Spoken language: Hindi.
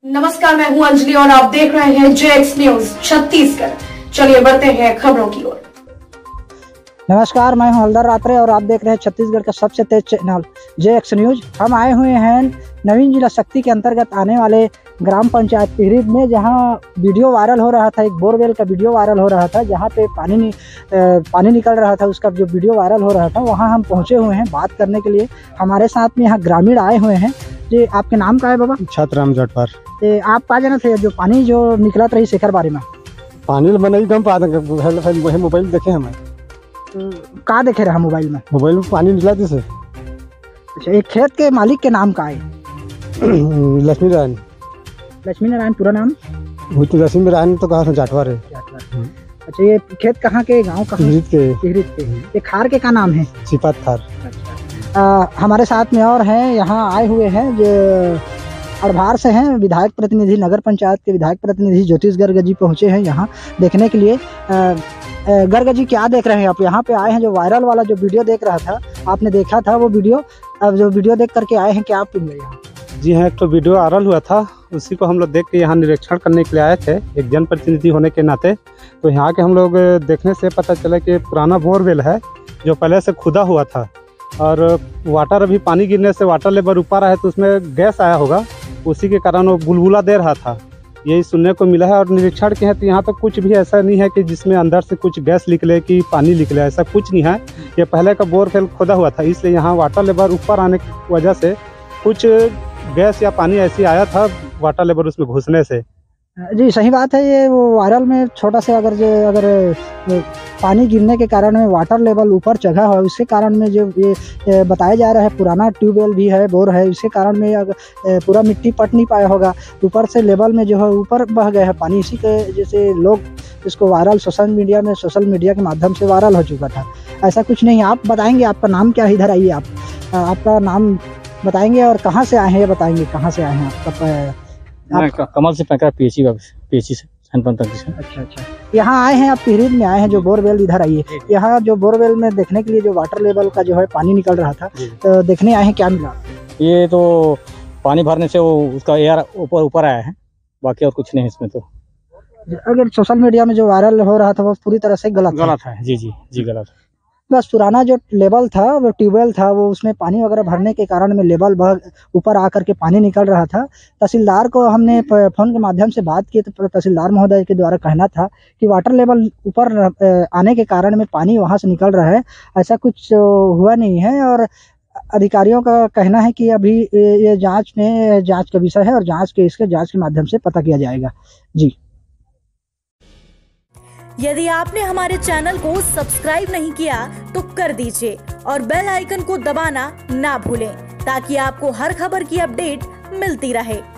नमस्कार, मैं हूं अंजलि और आप देख रहे हैं जेएक्स न्यूज छत्तीसगढ़। चलिए बढ़ते हैं खबरों की ओर। नमस्कार, मैं हूं हल्दर रात्रे और आप देख रहे हैं छत्तीसगढ़ का सबसे तेज चैनल जेएक्स न्यूज। हम आए हुए हैं नवीन जिला शक्ति के अंतर्गत आने वाले ग्राम पंचायत पिहरीद में, जहां वीडियो वायरल हो रहा था। एक बोरवेल का वीडियो वायरल हो रहा था, जहां पे पानी निकल रहा था। उसका जो वीडियो वायरल हो रहा था, वहां हम पहुंचे हुए हैं बात करने के लिए। हमारे साथ में यहाँ ग्रामीण आए हुए हैं। जी, आपके नाम का है बाबा? छतराम जटवार। आप कहा जाना थे जो पानी जो निकला रही शेखर बारे में? पानी नहीं कम पा मोबाइल देखे हमें। कहाँ देखे रहा मोबाइल में? मोबाइल में पानी निकला जैसे। अच्छा, एक खेत के मालिक के नाम का है? लक्ष्मी नारायण। लक्ष्मी नारायण पूरा नाम? वो तो लक्ष्मी नारायण तो कहा जाटवार है। अच्छा, ये खेत कहाँ के, गांव कहाँ? पिहरीद के। ये खार के का नाम है? सिपात खार। हमारे साथ में और हैं, यहाँ आए हुए हैं जो अड़भार से हैं। विधायक प्रतिनिधि, नगर पंचायत के विधायक प्रतिनिधि ज्योतिष गर्ग जी पहुँचे हैं यहाँ देखने के लिए। गर्ग जी, क्या देख रहे हैं आप? यहाँ पे आए हैं, जो वायरल वाला जो वीडियो देख रहा था, आपने देखा था वो वीडियो, अब जो वीडियो देख करके आए हैं, क्या आप यहाँ? जी हाँ, एक तो वीडियो वायरल हुआ था, उसी को हम लोग देख के यहाँ निरीक्षण करने के लिए आए थे एक जनप्रतिनिधि होने के नाते। तो यहाँ के हम लोग देखने से पता चला कि पुराना बोरवेल है जो पहले से खुदा हुआ था, और वाटर अभी पानी गिरने से वाटर लेवल ऊपर आया है, तो उसमें गैस आया होगा, उसी के कारण वो बुलबुला दे रहा था, यही सुनने को मिला है। और निरीक्षण के हैं तो यहाँ तो कुछ भी ऐसा नहीं है कि जिसमें अंदर से कुछ गैस निकले कि पानी निकले, ऐसा कुछ नहीं है। ये पहले का बोरवेल खोदा हुआ था, इसलिए यहाँ वाटर लेवल ऊपर आने की वजह से कुछ गैस या पानी ऐसी आया था वाटर लेवल उसमें घुसने से। जी, सही बात है। ये वो वायरल में छोटा सा अगर पानी गिरने के कारण में वाटर लेवल ऊपर चढ़ा है, उसके कारण में जो ये बताया जा रहा है, पुराना ट्यूबवेल भी है, बोर है, इसके कारण में पूरा मिट्टी पट नहीं पाया होगा, ऊपर से लेवल में जो है ऊपर बह गया है पानी। इसी के जैसे लोग इसको वायरल सोशल मीडिया के माध्यम से वायरल हो चुका था। ऐसा कुछ नहीं। आप बताएंगे आपका नाम क्या है? इधर आइए, आप आपका नाम बताएंगे और कहाँ से आए हैं ये बताएंगे। कहाँ से आए हैं आपका? कमल से पैकरा पीएचई से। अच्छा, यहाँ आए हैं आप, पिहरीद में आए हैं जो बोरवेल। इधर आइए, यहाँ जो बोरवेल में देखने के लिए जो वाटर लेवल का जो है पानी निकल रहा था, तो देखने आए हैं, क्या मिला? ये तो पानी भरने से वो उसका एयर ऊपर आया है, बाकी और कुछ नहीं इसमें। तो अगर सोशल मीडिया में जो वायरल हो रहा था वो पूरी तरह से गलत है। जी गलत। बस पुराना जो लेवल था, वो ट्यूबवेल था, वो उसमें पानी वगैरह भरने के कारण में लेवल ऊपर आकर के पानी निकल रहा था। तहसीलदार को हमने फोन के माध्यम से बात की, तो तहसीलदार महोदय के द्वारा कहना था कि वाटर लेवल ऊपर आने के कारण में पानी वहां से निकल रहा है, ऐसा कुछ हुआ नहीं है। और अधिकारियों का कहना है कि अभी ये जांच का विषय है, और जांच के माध्यम से पता किया जाएगा। जी, यदि आपने हमारे चैनल को सब्सक्राइब नहीं किया तो कर दीजिए और बेल आइकन को दबाना ना भूलें, ताकि आपको हर खबर की अपडेट मिलती रहे।